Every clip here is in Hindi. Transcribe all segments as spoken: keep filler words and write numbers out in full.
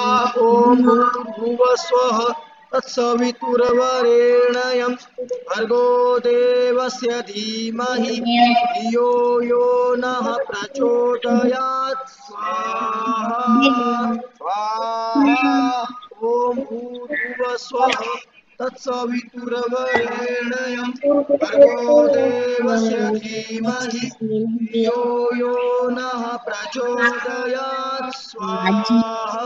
ओम भूर्भुवः स्वः तत्सवितुर्वरेण्यं भर्गो देवस्य धीमहि धियो यो नः प्रचोदयात् स्वाहा स्वाहा। ओम भूर्भुवः स्वः तत्सवितुर्वरेण्यं भर्गो देवस्य धीमहि धियो यो नः प्रचोदयात् स्वाहा।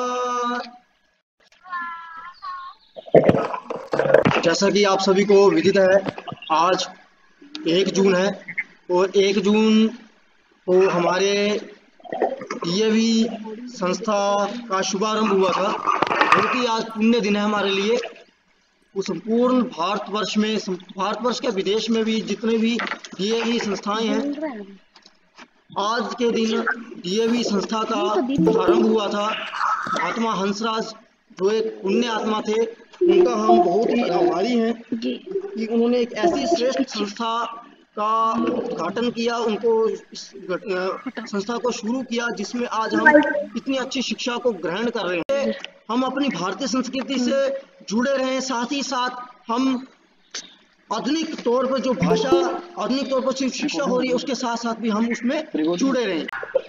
जैसा कि आप सभी को विदित है, आज एक जून है और एक जून को हमारे डीएवी संस्था का शुभारंभ हुआ था। बहुत ही आज पुण्य दिन है हमारे लिए। वो संपूर्ण भारतवर्ष में, भारतवर्ष के विदेश में भी जितने भी डीएवी संस्थाएं हैं, आज के दिन डीएवी संस्था का प्रारंभ हुआ था। महात्मा हंसराज जो एक पुण्य आत्मा थे, उनका हम बहुत ही आभारी हैं कि उन्होंने एक ऐसी श्रेष्ठ संस्था का उद्घाटन किया, उनको इस संस्था को शुरू किया जिसमें आज हम इतनी अच्छी शिक्षा को ग्रहण कर रहे हैं। हम अपनी भारतीय संस्कृति से जुड़े रहे, साथ ही साथ हम आधुनिक तौर पर जो भाषा, आधुनिक तौर पर शिक्षा हो रही है, उसके साथ साथ भी हम उसमें जुड़े रहे।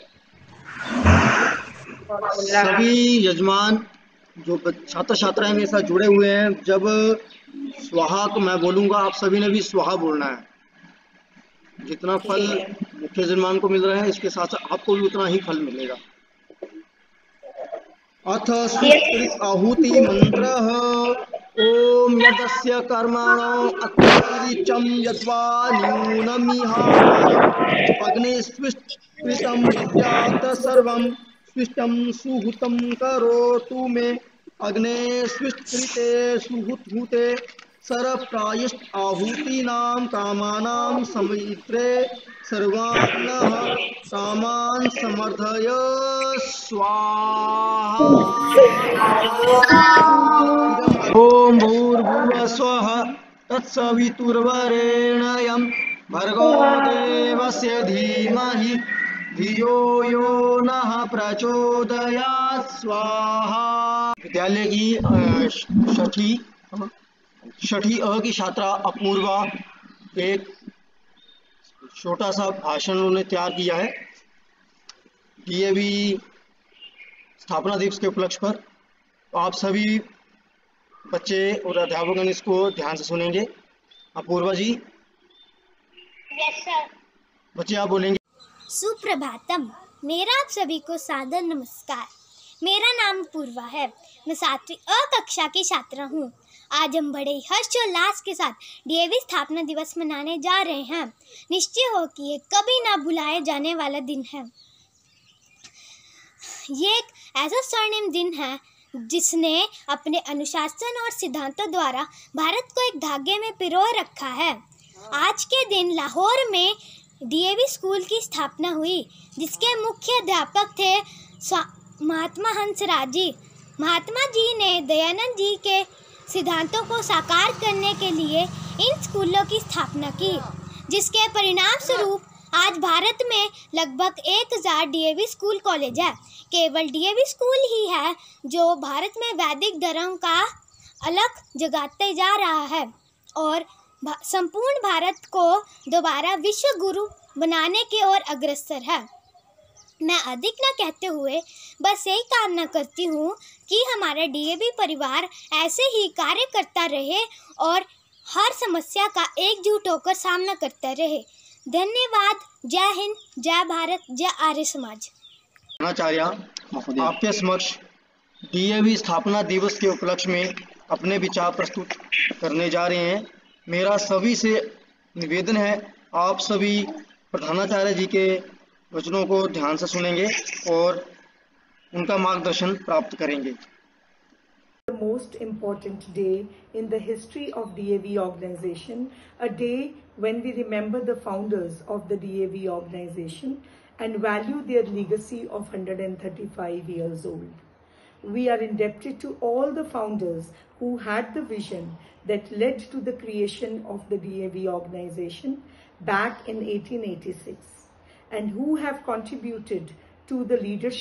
सभी यजमान जो छात्र छात्राएं मेरे साथ जुड़े हुए हैं, जब स्वाहा तो मैं बोलूंगा, आप सभी ने भी स्वाहा बोलना है। जितना फल मुख्य यजमान को मिल रहा है, इसके साथ साथ आपको भी उतना ही फल मिलेगा। अथ सुकृत आहुति मंत्रः ओम यदस्य कर्मणो अत्यतिरिचं यद्वा न्यूनमिहाय अग्ने स्विष्टं विद्यात् सर्वं स्विष्टं सुहुतं करोतु मे अग्ने स्विष्टकृते सुहुतहुते सर्वप्रायश्च आहुतीनां कामानां समित्रे सर्वान्नः कामान् समर्थय स्वाहा। ओम भूर्भुवः स्वः तत्सवितुर्वरेण्यं भर्गो देवस्य धीमहि धियो यो नः प्रचोदयात् स्वाहा। विद्यालय की छठी छठी अ की छात्रा अपूर्वा एक छोटा सा भाषण उन्होंने तैयार किया है डीएवी स्थापना दिवस के उपलक्ष्य पर। तो आप सभी बच्चे और अध्यापकगण इसको ध्यान से सुनेंगे। अपूर्वा जी। Yes sir. बच्चे आप बोलेंगे। सुप्रभातम। मेरा आप सभी को सादर नमस्कार। मेरा नाम पूर्वा है। मैं सातवीं अ कक्षा की छात्रा हूँ। आज हम बड़े हर्षोल्लास के साथ डीएवी स्थापना दिवस मनाने जा रहे हैं। निश्चय हो कि ये कभी ना भुलाए जाने वाला दिन है। ये एक ऐसा स्वर्णिम दिन है जिसने अपने अनुशासन और सिद्धांतों द्वारा भारत को एक धागे में पिरोए रखा है। आज के दिन लाहौर में डीएवी स्कूल की स्थापना हुई, जिसके मुख्य अध्यापक थे महात्मा हंसराज जी। महात्मा जी ने दयानंद जी के सिद्धांतों को साकार करने के लिए इन स्कूलों की स्थापना की, जिसके परिणाम स्वरूप आज भारत में लगभग एक हज़ार डीएवी स्कूल कॉलेज है। केवल डीएवी स्कूल ही है जो भारत में वैदिक धर्म का अलग जगाते जा रहा है और संपूर्ण भारत को दोबारा विश्व गुरु बनाने की ओर अग्रसर है। मैं अधिक न कहते हुए बस यही कामना करती हूँ कि हमारा डीएवी परिवार ऐसे ही कार्य करता रहे और हर समस्या का एकजुट होकर सामना करता रहे। धन्यवाद। जय हिंद, जय भारत, जय आर्य समाज। आचार्य आपके समक्ष डीएवी स्थापना दिवस के उपलक्ष्य में अपने विचार प्रस्तुत करने जा रहे हैं। मेरा सभी से निवेदन है, आप सभी प्रधानाचार्य जी के वचनों को ध्यान से सुनेंगे और उनका मार्गदर्शन प्राप्त करेंगे। The most important day in the history of D A V organization, a day when we remember the founders of the D A V organization and value their legacy of one hundred thirty-five years old. We are indebted to all the founders who had the vision that led to the creation of the D A V organization back in eighteen eighty-six and who have contributed to the leadership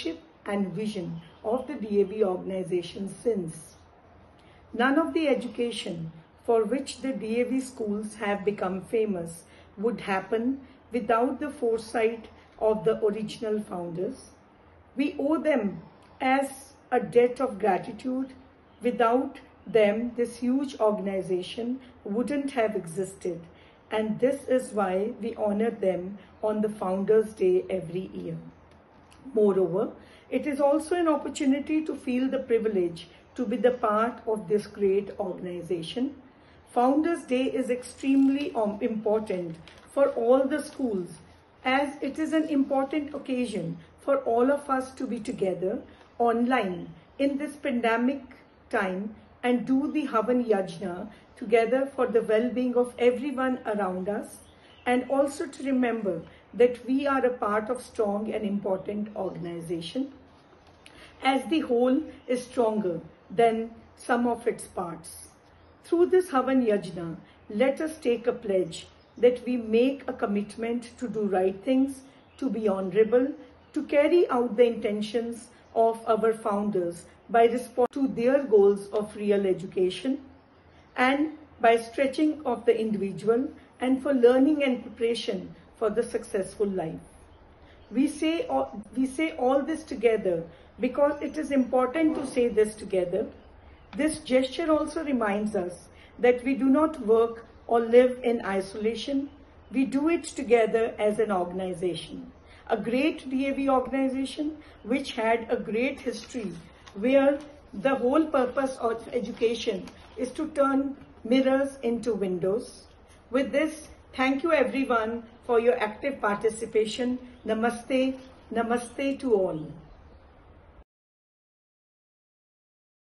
and vision of the D A V organization since. None of the education for which the D A V schools have become famous would happen without the foresight of the original founders. We owe them as a debt of gratitude. Without them, this huge organization wouldn't have existed, and this is why we honor them on the Founders' Day every year. Moreover, it is also an opportunity to feel the privilege to be the part of this great organization. Founders' Day is extremely important for all the schools, as it is an important occasion for all of us to be together online in this pandemic time and do the Havan Yajna together for the well-being of everyone around us, and also to remember that we are a part of strong and important organization, as the whole is stronger than some of its parts. Through this Havan Yajna, let us take a pledge that we make a commitment to do right things, to be honorable, to carry out the intentions of our founders by responding to their goals of real education and by stretching of the individual and for learning and preparation for the successful life. We say, we say all this together because it is important to say this together. This gesture also reminds us that we do not work or live in isolation. We do it together as an organization. A great D A V organization which had a great history, where the whole purpose of education is to turn mirrors into windows. With this, thank you everyone for your active participation. Namaste, namaste to all.